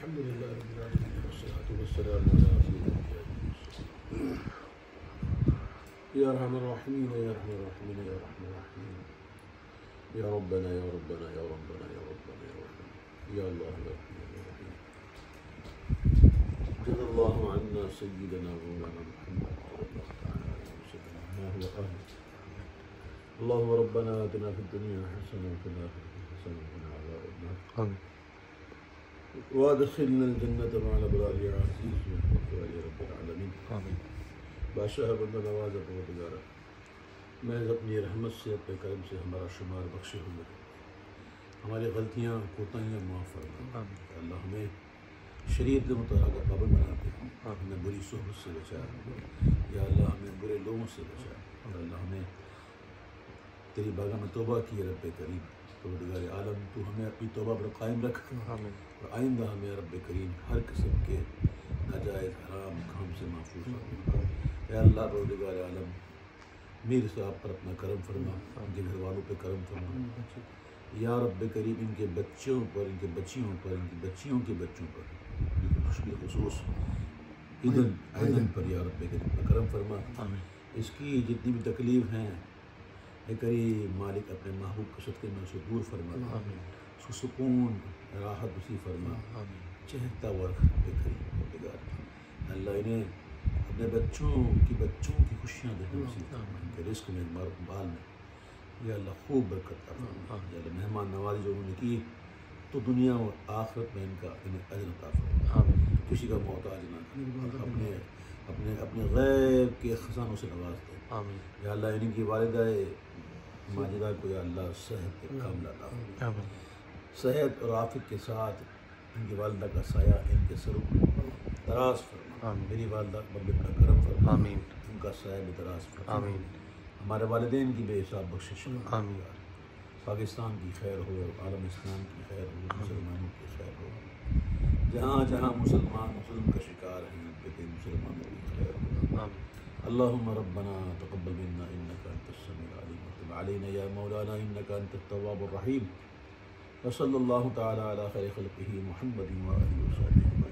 الحمد لله رب العالمين والصلاة والسلام على سيد الأنبياء والمرسلين يا أرحم الراحمين يا أرحم الراحمين يا أرحم الراحمين يا ربنا يا ربنا يا ربنا يا ربنا يا ربنا يا الله يا رحمن يا رحيم جزا الله عنا سيدنا مولانا محمد صلى الله تعالى عليه وسلم ما هو أهل. اللهم ربنا آتنا في الدنيا حسنة وفي الآخرة حسنة وقنا عذاب النار. آمين. وادخلنا الجنة مع الأبرار يا عزيز يا رب العالمین. آمین. بادشاہ بندہ نواز پروردگارہ، میں اپنی رحمت سے اپنے کرم سے ہمارا شمار بخشے ہوئے، ہماری غلطیاں کوتاہیاں معاف فرما. آمین. اللہ ہمیں شریعت کے مطابق پابند بنا دے، ہمیں بری صحبت سے بچا. یا اللہ ہمیں برے لوگوں سے بچا. اور اللہ ہمیں تیری بارگاہ میں توبہ کی رب کریم پروردگار عالم، تو ہمیں اپنی توبہ پر قائم رکھ. آمین. اور آئندہ ہمیں رب کریم ہر قسم کے ناجائز حرام کام سے محفوظ فرما. اے اللہ پروردگار عالم، میر صاحب پر اپنا کرم فرما، ان کے گھر والوں پہ کرم فرما. یا رب کریم ان کے بچوں پر، ان کے بچیوں پر، ان کی بچیوں کے بچوں پر، خصوص ایدن پر یا رب کریم پر کرم فرما. آمین. اس کی جتنی بھی تکلیف ہیں اے کریم مالک اپنے محبوب کے صدقے میں اسے دور فرما. آمین. اس کو سکون راحت نصیب فرما. آمین. چہتا ورخ اے کریم پروردگار اللہ انہیں اپنے بچوں کی خوشیاں دینا نصیب فرما. ان کے رزق میں، بال میں یا اللہ خوب برکت عطا فرما. یا اللہ مہمان نوازی جو انہوں نے کی تو دنیا اور آخرت میں انہیں اجر عطا فرما. آمین. کسی کا محتاج نہ کر، اپنے غیب کے خزانوں سے نواز دے. آمین. یا اللہ ان کی والدہ ماجدہ کو یا اللہ صحت کاملہ عطا فرما. آمین. صحت اور عافیت کے ساتھ ان کی والدہ کا سایہ ان کے سروں پر دراز فرما. آمین. میری والدہ پر بھی اپنا کرم فرما. آمین. ان کا سایہ بھی دراز فرما. آمین. ہمارے والدین کی بے حساب بخشش فرما. آمین. پاکستان کی خیر ہو، عالم اسلام کی خیر ہو، مسلمانوں کی خیر ہو. جہاں جہاں مسلمان ظلم کا شکار ہیں لیکن مسلمانوں کی خیر ہو. آمین. اللهم ربنا تقبل منا انك انت السميع العليم وتب علينا يا مولانا انك انت التواب الرحيم. وصلى الله تعالى على خير خلقه محمد وآله وصحبه.